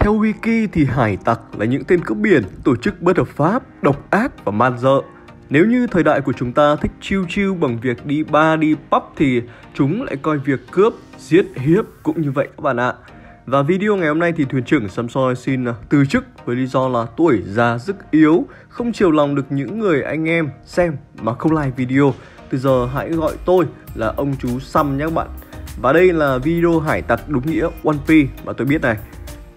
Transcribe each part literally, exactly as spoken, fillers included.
Theo Wiki thì hải tặc là những tên cướp biển, tổ chức bất hợp pháp, độc ác và man dợ. Nếu như thời đại của chúng ta thích chill chill bằng việc đi bar, đi pub thì chúng lại coi việc cướp, giết, hiếp cũng như vậy các bạn ạ. Và video ngày hôm nay thì thuyền trưởng Săm Soi xin từ chức với lý do là tuổi già sức yếu, không chiều lòng được những người anh em xem mà không like video. Từ giờ hãy gọi tôi là ông chú Săm nhé các bạn. Và đây là video hải tặc đúng nghĩa One Piece mà tôi biết này.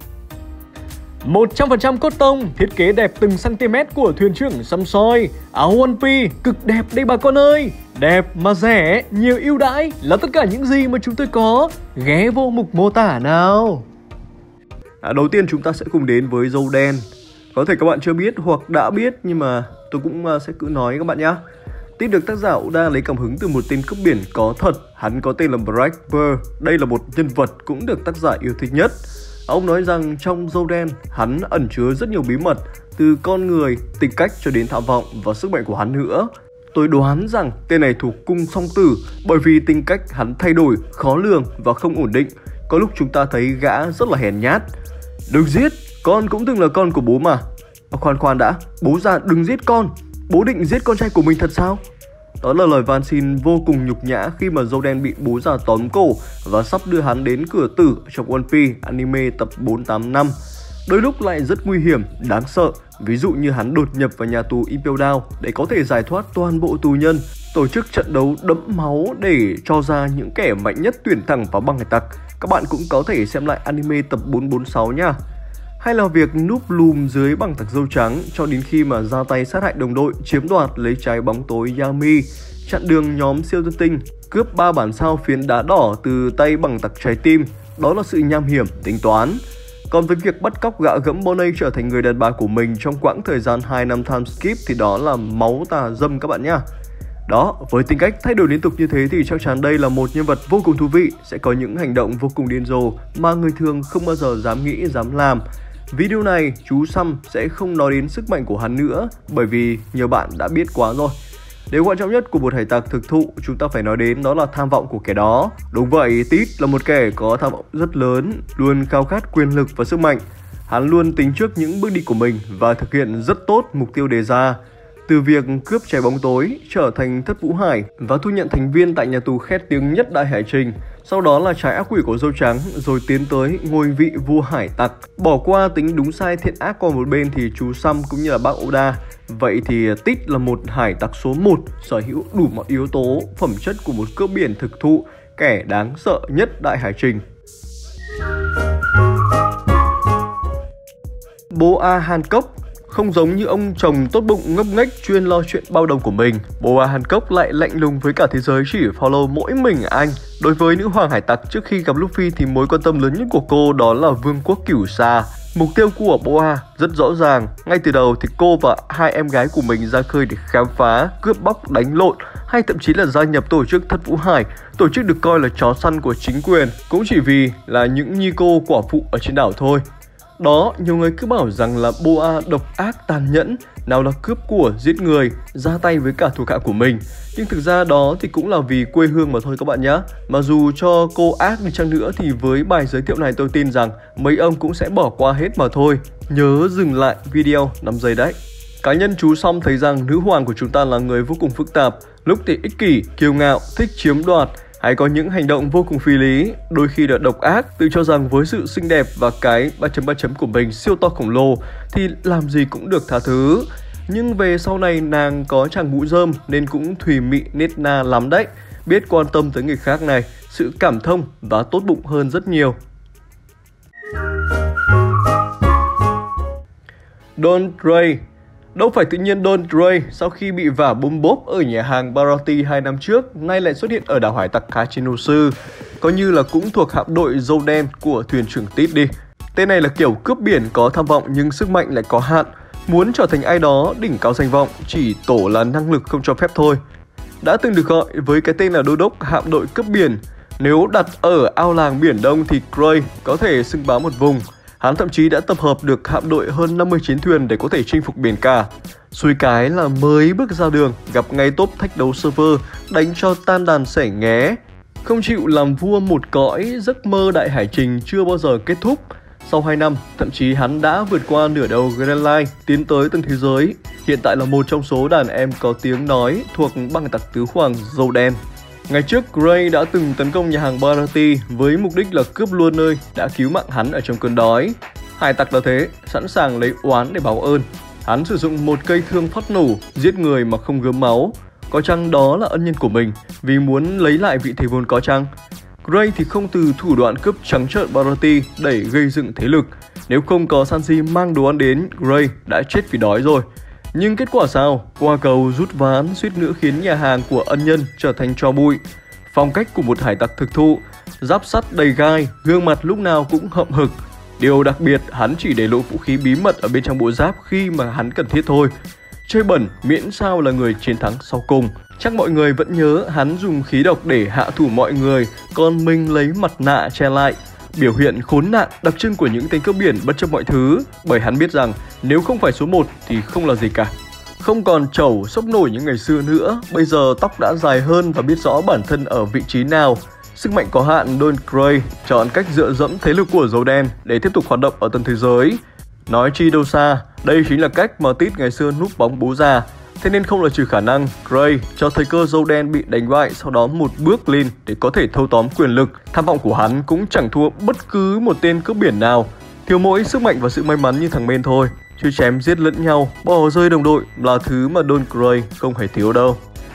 một trăm phần trăm cốt tông, thiết kế đẹp từng cm của thuyền trưởng Săm Soi. Áo One Piece cực đẹp đây bà con ơi. Đẹp mà rẻ, nhiều ưu đãi là tất cả những gì mà chúng tôi có. Ghé vô mục mô tả nào. À, đầu tiên chúng ta sẽ cùng đến với dâu đen. Có thể các bạn chưa biết hoặc đã biết nhưng mà tôi cũng sẽ cứ nói các bạn nhé. Tin được tác giả Oda lấy cảm hứng từ một tên cướp biển có thật. Hắn có tên là Blackbeard. Đây là một nhân vật cũng được tác giả yêu thích nhất. Ông nói rằng trong dâu đen, hắn ẩn chứa rất nhiều bí mật, từ con người, tính cách cho đến tham vọng và sức mạnh của hắn nữa. Tôi đoán rằng tên này thuộc cung song tử bởi vì tính cách hắn thay đổi, khó lường và không ổn định. Có lúc chúng ta thấy gã rất là hèn nhát. Đừng giết, con cũng từng là con của bố mà. À, khoan khoan đã, bố già đừng giết con. Bố định giết con trai của mình thật sao? Đó là lời van xin vô cùng nhục nhã khi mà dâu đen bị bố già tóm cổ và sắp đưa hắn đến cửa tử trong One Piece anime tập bốn tám năm. Đôi lúc lại rất nguy hiểm, đáng sợ. Ví dụ như hắn đột nhập vào nhà tù Impel Down để có thể giải thoát toàn bộ tù nhân, tổ chức trận đấu đẫm máu để cho ra những kẻ mạnh nhất tuyển thẳng vào băng hải tặc. Các bạn cũng có thể xem lại anime tập bốn bốn sáu nha. Hay là việc núp lùm dưới bằng tặc dâu trắng cho đến khi mà ra tay sát hại đồng đội, chiếm đoạt lấy trái bóng tối Yami, chặn đường nhóm siêu tân tinh, cướp ba bản sao phiến đá đỏ từ tay bằng tặc trái tim. Đó là sự nham hiểm, tính toán. Còn với việc bắt cóc gạ gẫm Bonnie trở thành người đàn bà của mình trong quãng thời gian hai năm time skip thì đó là máu tà dâm các bạn nhá. Đó, với tính cách thay đổi liên tục như thế thì chắc chắn đây là một nhân vật vô cùng thú vị, sẽ có những hành động vô cùng điên rồ mà người thường không bao giờ dám nghĩ, dám làm. Video này chú Săm sẽ không nói đến sức mạnh của hắn nữa bởi vì nhiều bạn đã biết quá rồi. Điều quan trọng nhất của một hải tặc thực thụ chúng ta phải nói đến đó là tham vọng của kẻ đó. Đúng vậy, Tít là một kẻ có tham vọng rất lớn, luôn khao khát quyền lực và sức mạnh. Hắn luôn tính trước những bước đi của mình và thực hiện rất tốt mục tiêu đề ra. Từ việc cướp trái bóng tối, trở thành thất vũ hải và thu nhận thành viên tại nhà tù khét tiếng nhất đại hải trình. Sau đó là trái ác quỷ của dâu trắng, rồi tiến tới ngôi vị vua hải tặc. Bỏ qua tính đúng sai thiện ác qua một bên thì chú Săm cũng như là bác Oda. Vậy thì Tít là một hải tặc số một, sở hữu đủ mọi yếu tố, phẩm chất của một cướp biển thực thụ, kẻ đáng sợ nhất đại hải trình. Boa Hancock. Không giống như ông chồng tốt bụng ngốc nghếch chuyên lo chuyện bao đồng của mình, Boa Hancock lại lạnh lùng với cả thế giới, chỉ follow mỗi mình anh. Đối với nữ hoàng hải tặc trước khi gặp Luffy thì mối quan tâm lớn nhất của cô đó là vương quốc Cửu Sa. Mục tiêu của Boa rất rõ ràng, ngay từ đầu thì cô và hai em gái của mình ra khơi để khám phá, cướp bóc, đánh lộn hay thậm chí là gia nhập tổ chức Thất Vũ Hải, tổ chức được coi là chó săn của chính quyền, cũng chỉ vì là những nhi cô quả phụ ở trên đảo thôi. Đó, nhiều người cứ bảo rằng là Boa độc ác tàn nhẫn, nào là cướp của, giết người, ra tay với cả thuộc hạ của mình. Nhưng thực ra đó thì cũng là vì quê hương mà thôi các bạn nhé. Mà dù cho cô ác đi chăng nữa thì với bài giới thiệu này tôi tin rằng mấy ông cũng sẽ bỏ qua hết mà thôi. Nhớ dừng lại video năm giây đấy. Cá nhân chú Săm thấy rằng nữ hoàng của chúng ta là người vô cùng phức tạp, lúc thì ích kỷ, kiêu ngạo, thích chiếm đoạt, hay có những hành động vô cùng phi lý, đôi khi là độc ác, tự cho rằng với sự xinh đẹp và cái ba chấm ba chấm của mình siêu to khổng lồ thì làm gì cũng được tha thứ. Nhưng về sau này nàng có chàng mũi rơm nên cũng thùy mị nết na lắm đấy, biết quan tâm tới người khác này, sự cảm thông và tốt bụng hơn rất nhiều. Don Gray. Đâu phải tự nhiên Don Gray sau khi bị vả bom bốp ở nhà hàng Barati hai năm trước nay lại xuất hiện ở đảo hải tặc Kachinosu, coi như là cũng thuộc hạm đội dâu đen của thuyền trưởng Tít đi. Tên này là kiểu cướp biển có tham vọng nhưng sức mạnh lại có hạn, muốn trở thành ai đó đỉnh cao danh vọng, chỉ tổ là năng lực không cho phép thôi. Đã từng được gọi với cái tên là đô đốc hạm đội cướp biển. Nếu đặt ở ao làng Biển Đông thì Gray có thể xưng bá một vùng. Hắn thậm chí đã tập hợp được hạm đội hơn năm mươi chiến thuyền để có thể chinh phục biển cả. Xui cái là mới bước ra đường, gặp ngay top thách đấu server, đánh cho tan đàn xẻ nghé. Không chịu làm vua một cõi, giấc mơ đại hải trình chưa bao giờ kết thúc. Sau hai năm, thậm chí hắn đã vượt qua nửa đầu Grand Line, tiến tới tầng thế giới. Hiện tại là một trong số đàn em có tiếng nói thuộc băng hải tặc tứ hoàng dâu đen. Ngày trước, Gray đã từng tấn công nhà hàng Barati với mục đích là cướp luôn nơi đã cứu mạng hắn ở trong cơn đói. Hải tặc là thế, sẵn sàng lấy oán để báo ơn. Hắn sử dụng một cây thương phát nổ, giết người mà không gớm máu. Có chăng đó là ân nhân của mình vì muốn lấy lại vị thế vốn có chăng? Gray thì không từ thủ đoạn cướp trắng trợn Barati để gây dựng thế lực. Nếu không có Sanji mang đồ ăn đến, Gray đã chết vì đói rồi. Nhưng kết quả sao? Qua cầu rút ván suýt nữa khiến nhà hàng của ân nhân trở thành tro bụi. Phong cách của một hải tặc thực thụ, giáp sắt đầy gai, gương mặt lúc nào cũng hậm hực. Điều đặc biệt, hắn chỉ để lộ vũ khí bí mật ở bên trong bộ giáp khi mà hắn cần thiết thôi. Chơi bẩn miễn sao là người chiến thắng sau cùng. Chắc mọi người vẫn nhớ hắn dùng khí độc để hạ thủ mọi người, còn mình lấy mặt nạ che lại. Biểu hiện khốn nạn đặc trưng của những tên cướp biển bất chấp mọi thứ, bởi hắn biết rằng nếu không phải số một thì không là gì cả. Không còn trẩu sốc nổi những ngày xưa nữa, bây giờ tóc đã dài hơn và biết rõ bản thân ở vị trí nào. Sức mạnh có hạn, Don Gray chọn cách dựa dẫm thế lực của dấu đen để tiếp tục hoạt động ở tầng thế giới. Nói chi đâu xa, đây chính là cách mà Tít ngày xưa núp bóng bố già. Thế nên không loại trừ khả năng Gray cho thời cơ dâu đen bị đánh bại, sau đó một bước lên để có thể thâu tóm quyền lực. Tham vọng của hắn cũng chẳng thua bất cứ một tên cướp biển nào, thiếu mỗi sức mạnh và sự may mắn như thằng Men thôi. Chứ chém giết lẫn nhau, bỏ rơi đồng đội là thứ mà Don Gray không hề thiếu đâu.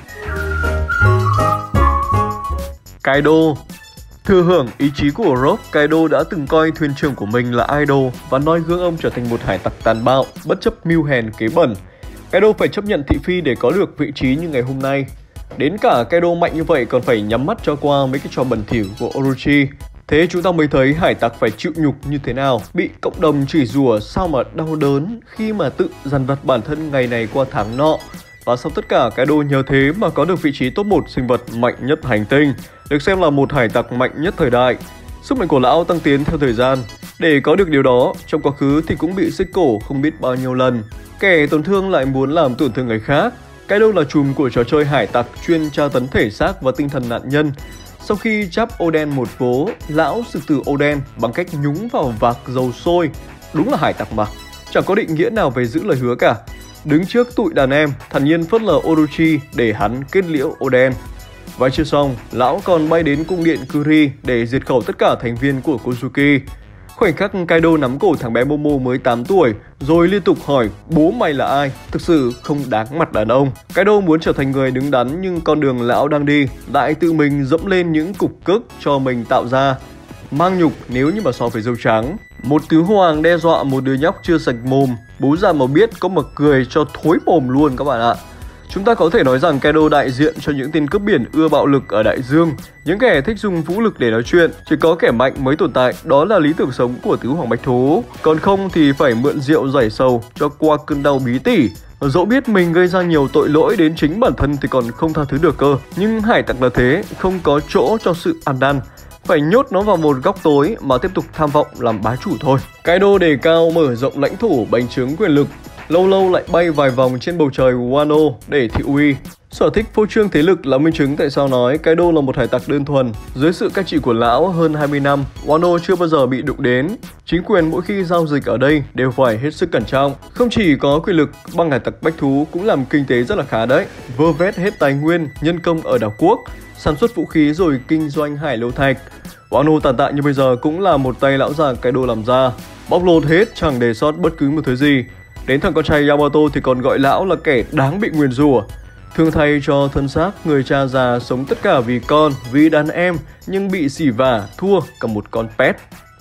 Kaido. Thừa hưởng ý chí của Rock, Kaido đã từng coi thuyền trưởng của mình là idol và noi gương ông trở thành một hải tặc tàn bạo, bất chấp mưu hèn kế bẩn. Kaido phải chấp nhận thị phi để có được vị trí như ngày hôm nay. Đến cả Kaido mạnh như vậy còn phải nhắm mắt cho qua mấy cái trò bẩn thỉu của Orochi. Thế chúng ta mới thấy hải tặc phải chịu nhục như thế nào, bị cộng đồng chửi rủa sao mà đau đớn khi mà tự dằn vặt bản thân ngày này qua tháng nọ. Và sau tất cả, Kaido nhờ thế mà có được vị trí top một sinh vật mạnh nhất hành tinh, được xem là một hải tặc mạnh nhất thời đại. Sức mạnh của lão tăng tiến theo thời gian. Để có được điều đó, trong quá khứ thì cũng bị xích cổ không biết bao nhiêu lần. Kẻ tổn thương lại muốn làm tổn thương người khác. Kaido là trùm của trò chơi hải tặc chuyên tra tấn thể xác và tinh thần nạn nhân. Sau khi chắp Oden một vố, lão sực từ Oden bằng cách nhúng vào vạc dầu sôi. Đúng là hải tặc mà, chẳng có định nghĩa nào về giữ lời hứa cả. Đứng trước tụi đàn em, thản nhiên phớt lờ Orochi để hắn kết liễu Oden. Và chưa xong, lão còn bay đến cung điện Kuri để diệt khẩu tất cả thành viên của Kozuki. Khoảnh khắc Kaido nắm cổ thằng bé Momo mới tám tuổi, rồi liên tục hỏi bố mày là ai, thực sự không đáng mặt đàn ông. Kaido muốn trở thành người đứng đắn nhưng con đường lão đang đi lại tự mình dẫm lên những cục cức cho mình tạo ra. Mang nhục nếu như mà so với dâu trắng. Một tứ hoàng đe dọa một đứa nhóc chưa sạch mồm, bố già mà biết có mà cười cho thối mồm luôn các bạn ạ. Chúng ta có thể nói rằng Kaido đại diện cho những tên cướp biển ưa bạo lực ở đại dương, những kẻ thích dùng vũ lực để nói chuyện. Chỉ có kẻ mạnh mới tồn tại, đó là lý tưởng sống của tứ hoàng bạch thú. Còn không thì phải mượn rượu giải sầu cho qua cơn đau bí tỉ. Dẫu biết mình gây ra nhiều tội lỗi đến chính bản thân thì còn không tha thứ được cơ. Nhưng hải tặc là thế, không có chỗ cho sự ăn năn. Phải nhốt nó vào một góc tối mà tiếp tục tham vọng làm bá chủ thôi. Kaido đề cao mở rộng lãnh thổ bành trướng quyền lực, lâu lâu lại bay vài vòng trên bầu trời Wano để thị uy. Sở thích phô trương thế lực là minh chứng tại sao nói Kaido là một hải tặc đơn thuần. Dưới sự cai trị của lão hơn hai mươi năm, Wano chưa bao giờ bị đụng đến. Chính quyền mỗi khi giao dịch ở đây đều phải hết sức cẩn trọng. Không chỉ có quyền lực, băng hải tặc bách thú cũng làm kinh tế rất là khá đấy. Vơ vét hết tài nguyên, nhân công ở đảo quốc, sản xuất vũ khí rồi kinh doanh hải lâu thạch. Wano tàn tạ như bây giờ cũng là một tay lão già Kaido làm ra. Bóc lột hết chẳng để sót bất cứ một thứ gì. Đến thằng con trai Yamato thì còn gọi lão là kẻ đáng bị nguyền rủa. Thương thay cho thân xác người cha già sống tất cả vì con, vì đàn em, nhưng bị xỉ vả, thua cả một con pet.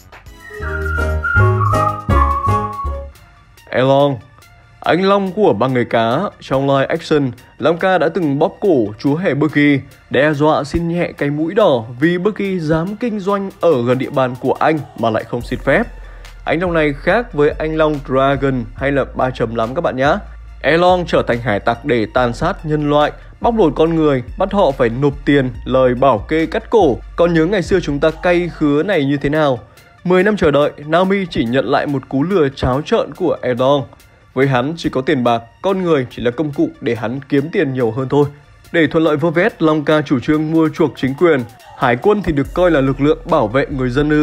Elong. Anh Long của băng người cá. Trong live action, Long Ca đã từng bóp cổ chúa hề Bucky, đe dọa xin nhẹ cái mũi đỏ vì Bucky dám kinh doanh ở gần địa bàn của anh mà lại không xin phép. Anh Long này khác với anh Long Dragon hay là ba chấm lắm các bạn nhé. Elong trở thành hải tặc để tàn sát nhân loại, bóc lột con người, bắt họ phải nộp tiền, lời bảo kê cắt cổ. Còn nhớ ngày xưa chúng ta cay khứa này như thế nào? mười năm chờ đợi, Nami chỉ nhận lại một cú lừa tráo trợn của Elong. Với hắn chỉ có tiền bạc, con người chỉ là công cụ để hắn kiếm tiền nhiều hơn thôi. Để thuận lợi vơ vét, Long Ca chủ trương mua chuộc chính quyền. Hải quân thì được coi là lực lượng bảo vệ người dân ư?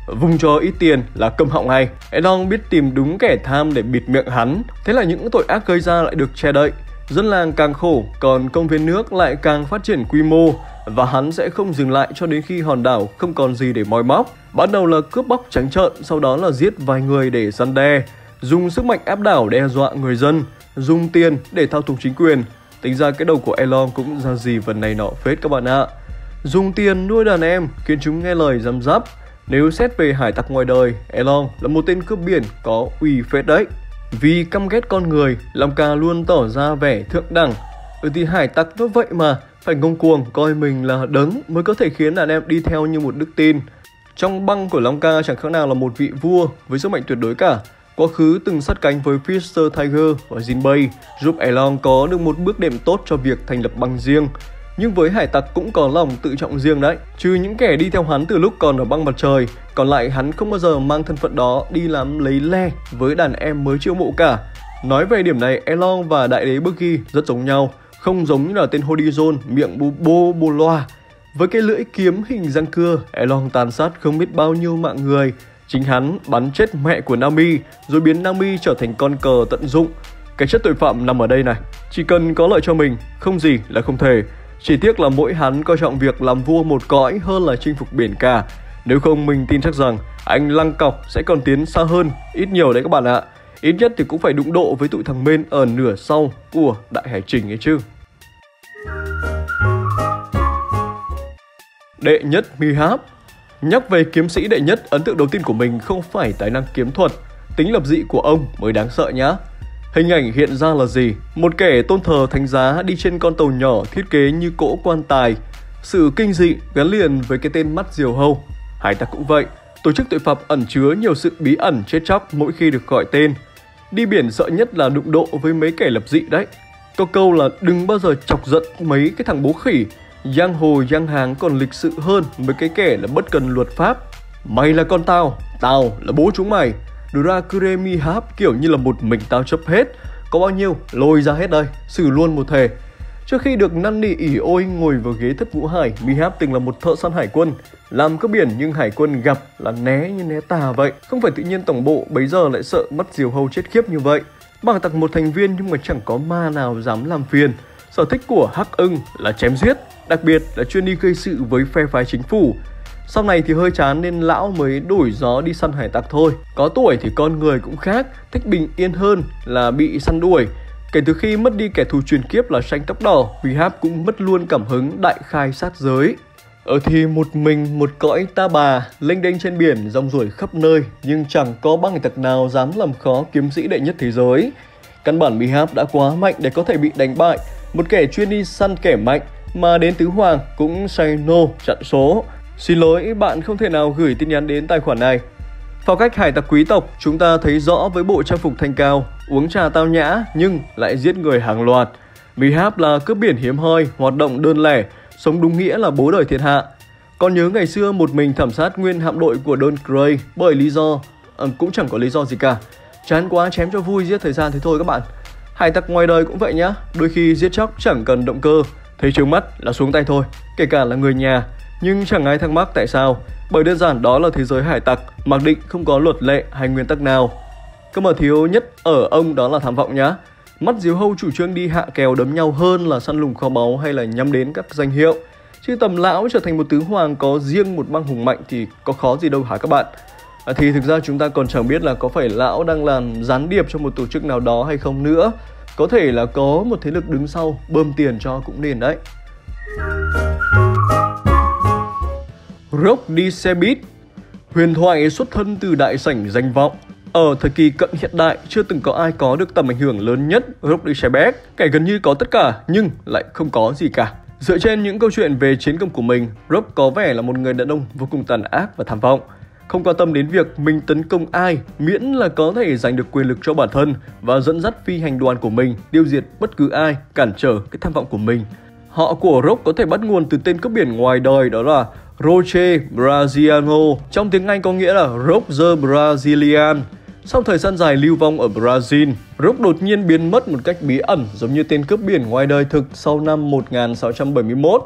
Vung cho ít tiền là câm họng ngay. Elon biết tìm đúng kẻ tham để bịt miệng hắn. Thế là những tội ác gây ra lại được che đậy. Dân làng càng khổ, còn công viên nước lại càng phát triển quy mô. Và hắn sẽ không dừng lại cho đến khi hòn đảo không còn gì để moi móc. Ban đầu là cướp bóc trắng trợn, sau đó là giết vài người để răn đe, dùng sức mạnh áp đảo đe dọa người dân, dùng tiền để thao túng chính quyền. Tính ra cái đầu của Elon cũng ra gì vần này nọ phết các bạn ạ. Dùng tiền nuôi đàn em khiến chúng nghe lời răm rắp. Nếu xét về hải tặc ngoài đời, Elon là một tên cướp biển có uy phết đấy. Vì căm ghét con người, Long Ca luôn tỏ ra vẻ thượng đẳng. Ừ thì hải tặc nó vậy mà, phải ngông cuồng coi mình là đấng mới có thể khiến đàn em đi theo như một đức tin. Trong băng của Long Ca chẳng khác nào là một vị vua với sức mạnh tuyệt đối cả. Quá khứ từng sát cánh với Fister Tiger và Jinbei, giúp Elon có được một bước đệm tốt cho việc thành lập băng riêng. Nhưng với hải tặc cũng có lòng tự trọng riêng đấy. Trừ những kẻ đi theo hắn từ lúc còn ở băng mặt trời, còn lại hắn không bao giờ mang thân phận đó đi làm lấy le với đàn em mới chiêu mộ cả. Nói về điểm này, Elon và đại đế Buggy rất giống nhau, không giống như là tên Horizon miệng bô bô bô loa. Với cái lưỡi kiếm hình răng cưa, Elon tàn sát không biết bao nhiêu mạng người. Chính hắn bắn chết mẹ của Nami, rồi biến Nami trở thành con cờ tận dụng. Cái chất tội phạm nằm ở đây này, chỉ cần có lợi cho mình, không gì là không thể. Chỉ tiếc là mỗi hắn coi trọng việc làm vua một cõi hơn là chinh phục biển cả. Nếu không mình tin chắc rằng anh Lăng Cọc sẽ còn tiến xa hơn, ít nhiều đấy các bạn ạ. Ít nhất thì cũng phải đụng độ với tụi thằng Mên ở nửa sau của đại hải trình ấy chứ. Đệ nhất Mihap. Nhắc về kiếm sĩ đệ nhất, ấn tượng đầu tiên của mình không phải tài năng kiếm thuật, tính lập dị của ông mới đáng sợ nhá. Hình ảnh hiện ra là gì? Một kẻ tôn thờ thánh giá đi trên con tàu nhỏ thiết kế như cỗ quan tài. Sự kinh dị gắn liền với cái tên mắt diều hâu. Hải tặc cũng vậy, tổ chức tội phạm ẩn chứa nhiều sự bí ẩn chết chóc mỗi khi được gọi tên. Đi biển sợ nhất là đụng độ với mấy kẻ lập dị đấy. Có câu là đừng bao giờ chọc giận mấy cái thằng bố khỉ. Giang hồ giang hàng còn lịch sự hơn mấy cái kẻ là bất cần luật pháp. Mày là con tao, tao là bố chúng mày. Drakure Mihap kiểu như là một mình tao chấp hết. Có bao nhiêu lôi ra hết đây, xử luôn một thể. Trước khi được năn nỉ ỉ ôi ngồi vào ghế thất vũ hải, Mihap từng là một thợ săn hải quân. Làm cướp biển nhưng hải quân gặp là né như né tà vậy. Không phải tự nhiên tổng bộ bấy giờ lại sợ mắt diều hâu chết khiếp như vậy. Bằng tặc một thành viên nhưng mà chẳng có ma nào dám làm phiền. Sở thích của Hắc Ưng là chém giết, đặc biệt là chuyên đi gây sự với phe phái chính phủ. Sau này thì hơi chán nên lão mới đổi gió đi săn hải tặc thôi. Có tuổi thì con người cũng khác, thích bình yên hơn là bị săn đuổi. Kể từ khi mất đi kẻ thù truyền kiếp là Xanh Tóc Đỏ, Mihap cũng mất luôn cảm hứng đại khai sát giới. Ở thì một mình một cõi ta bà, lênh đênh trên biển rong ruổi khắp nơi, nhưng chẳng có băng hải tặc nào dám làm khó kiếm sĩ đệ nhất thế giới. Căn bản Mihap đã quá mạnh để có thể bị đánh bại. Một kẻ chuyên đi săn kẻ mạnh mà đến tứ hoàng cũng say no chặn số. Xin lỗi, bạn không thể nào gửi tin nhắn đến tài khoản này. Phong cách hải tặc quý tộc chúng ta thấy rõ với bộ trang phục thanh cao, uống trà tao nhã nhưng lại giết người hàng loạt. Mihap là cướp biển hiếm hoi, hoạt động đơn lẻ, sống đúng nghĩa là bố đời thiên hạ. Còn nhớ ngày xưa một mình thảm sát nguyên hạm đội của Don Gray bởi lý do à, cũng chẳng có lý do gì cả. Chán quá chém cho vui giết thời gian thế thôi các bạn. Hải tặc ngoài đời cũng vậy nhá, đôi khi giết chóc chẳng cần động cơ, thấy trướng mắt là xuống tay thôi, kể cả là người nhà. Nhưng chẳng ai thắc mắc tại sao, bởi đơn giản đó là thế giới hải tặc, mặc định không có luật lệ hay nguyên tắc nào. Cơ mà thiếu nhất ở ông đó là tham vọng nhá. Mắt diều hâu chủ trương đi hạ kèo đấm nhau hơn là săn lùng kho báu hay là nhắm đến các danh hiệu. Chứ tầm lão trở thành một tứ hoàng có riêng một băng hùng mạnh thì có khó gì đâu hả các bạn. À, thì thực ra chúng ta còn chẳng biết là có phải lão đang làm gián điệp cho một tổ chức nào đó hay không nữa. Có thể là có một thế lực đứng sau bơm tiền cho cũng nên đấy. Rock đi xe buýt. Huyền thoại xuất thân từ đại sảnh danh vọng. Ở thời kỳ cận hiện đại, chưa từng có ai có được tầm ảnh hưởng lớn nhất Rock đi xe buýt. Kẻ gần như có tất cả nhưng lại không có gì cả. Dựa trên những câu chuyện về chiến công của mình, Rock có vẻ là một người đàn ông vô cùng tàn ác và tham vọng. Không quan tâm đến việc mình tấn công ai, miễn là có thể giành được quyền lực cho bản thân và dẫn dắt phi hành đoàn của mình tiêu diệt bất cứ ai cản trở cái tham vọng của mình. Họ của Rock có thể bắt nguồn từ tên cướp biển ngoài đời, đó là Roche Brasiliano, trong tiếng Anh có nghĩa là Rock the Brazilian. Sau thời gian dài lưu vong ở Brazil, Rock đột nhiên biến mất một cách bí ẩn giống như tên cướp biển ngoài đời thực sau năm một nghìn sáu trăm bảy mươi mốt.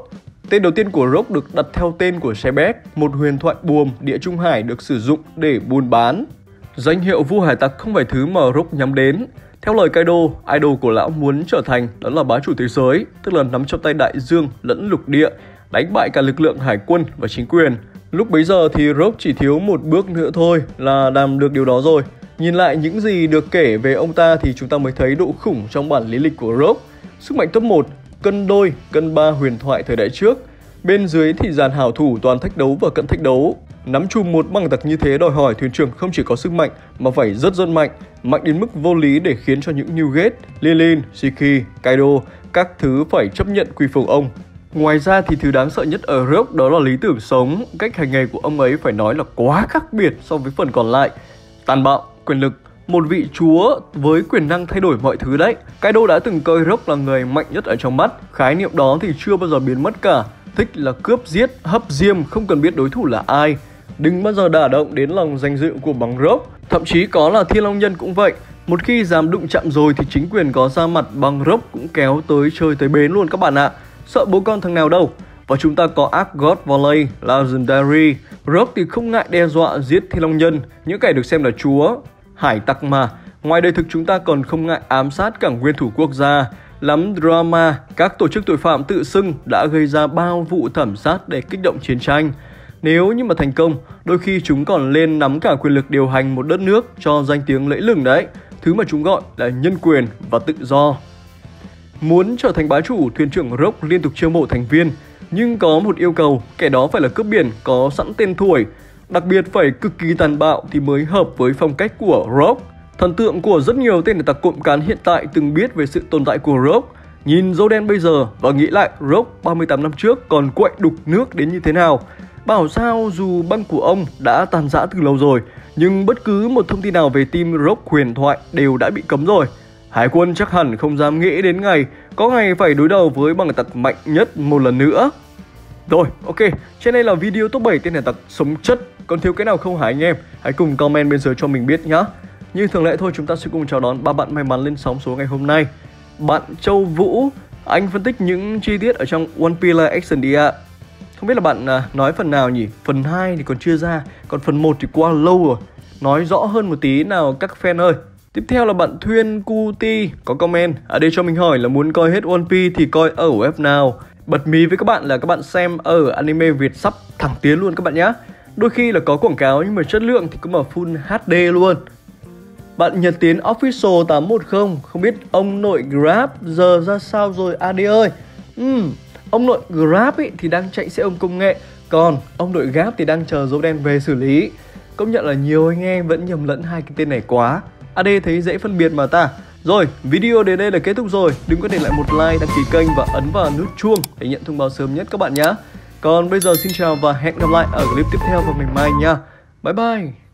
Tên đầu tiên của Rogue được đặt theo tên của Shebeck, một huyền thoại buồm địa Trung Hải được sử dụng để buôn bán. Danh hiệu vua hải tặc không phải thứ mà Rogue nhắm đến. Theo lời Kaido, idol của lão muốn trở thành đó là bá chủ thế giới, tức là nắm trong tay đại dương lẫn lục địa, đánh bại cả lực lượng hải quân và chính quyền. Lúc bấy giờ thì Rogue chỉ thiếu một bước nữa thôi là làm được điều đó rồi. Nhìn lại những gì được kể về ông ta thì chúng ta mới thấy độ khủng trong bản lý lịch của Rogue. Sức mạnh top một, cân đôi, cân ba huyền thoại thời đại trước. Bên dưới thì dàn hảo thủ toàn thách đấu và cận thách đấu. Nắm chùm một băng tặc như thế đòi hỏi thuyền trưởng không chỉ có sức mạnh mà phải rất rất mạnh, mạnh đến mức vô lý để khiến cho những Newgate, Lilin, Shiki, Kaido các thứ phải chấp nhận quy phục ông. Ngoài ra thì thứ đáng sợ nhất ở Rogue đó là lý tưởng sống. Cách hành nghề của ông ấy phải nói là quá khác biệt so với phần còn lại. Tàn bạo, quyền lực, một vị chúa với quyền năng thay đổi mọi thứ đấy. Kaido đã từng coi Rogue là người mạnh nhất ở trong mắt. Khái niệm đó thì chưa bao giờ biến mất cả. Thích là cướp giết, hấp diêm, không cần biết đối thủ là ai. Đừng bao giờ đả động đến lòng danh dự của băng Rogue. Thậm chí có là Thiên Long Nhân cũng vậy. Một khi dám đụng chạm rồi thì chính quyền có ra mặt, băng Rogue cũng kéo tới chơi tới bến luôn các bạn ạ. Sợ bố con thằng nào đâu. Và chúng ta có Argot Valley, Legendary. Rogue thì không ngại đe dọa giết Thiên Long Nhân, những kẻ được xem là chúa. Hải tặc mà. Ngoài đời thực chúng ta còn không ngại ám sát cả nguyên thủ quốc gia. Lắm drama, các tổ chức tội phạm tự xưng đã gây ra bao vụ thảm sát để kích động chiến tranh. Nếu như mà thành công, đôi khi chúng còn lên nắm cả quyền lực điều hành một đất nước cho danh tiếng lẫy lừng đấy. Thứ mà chúng gọi là nhân quyền và tự do. Muốn trở thành bá chủ, thuyền trưởng Rogue liên tục chiêu mộ thành viên. Nhưng có một yêu cầu, kẻ đó phải là cướp biển có sẵn tên tuổi. Đặc biệt phải cực kỳ tàn bạo thì mới hợp với phong cách của Rogue. Thần tượng của rất nhiều tên hải tặc cộng cán hiện tại từng biết về sự tồn tại của Rogue. Nhìn dâu đen bây giờ và nghĩ lại Rogue ba mươi tám năm trước còn quậy đục nước đến như thế nào. Bảo sao dù băng của ông đã tàn rã từ lâu rồi, nhưng bất cứ một thông tin nào về team Rogue huyền thoại đều đã bị cấm rồi. Hải quân chắc hẳn không dám nghĩ đến ngày có ngày phải đối đầu với băng hải tặc mạnh nhất một lần nữa. Rồi, ok, trên đây là video top bảy tên hải tặc sống chất. Còn thiếu cái nào không hả anh em? Hãy cùng comment bên dưới cho mình biết nhá. Như thường lệ thôi, chúng ta sẽ cùng chào đón ba bạn may mắn lên sóng số ngày hôm nay. Bạn Châu Vũ, anh phân tích những chi tiết ở trong One Piece Live Action đi ạ. Không biết là bạn à, nói phần nào nhỉ? Phần hai thì còn chưa ra, còn phần một thì qua lâu rồi. Nói rõ hơn một tí nào các fan ơi. Tiếp theo là bạn Thuyên Cuti có comment ở đây cho mình hỏi là muốn coi hết One Piece thì coi ở web nào. Bật mí với các bạn là các bạn xem ở anime Việt sắp thẳng tiến luôn các bạn nhé. Đôi khi là có quảng cáo nhưng mà chất lượng thì cũng là full hát đê luôn. Bạn Nhật Tiến Official tám một không, không biết ông nội Grab giờ ra sao rồi a đê ơi. uhm, Ông nội Grab ý, thì đang chạy xe ôm công nghệ, còn ông nội Gap thì đang chờ dấu đen về xử lý. Công nhận là nhiều anh em vẫn nhầm lẫn hai cái tên này quá. a đê thấy dễ phân biệt mà ta. Rồi, video đến đây là kết thúc rồi. Đừng quên để lại một like, đăng ký kênh và ấn vào nút chuông để nhận thông báo sớm nhất các bạn nhé. Còn bây giờ xin chào và hẹn gặp lại ở clip tiếp theo vào ngày mai nha. Bye bye.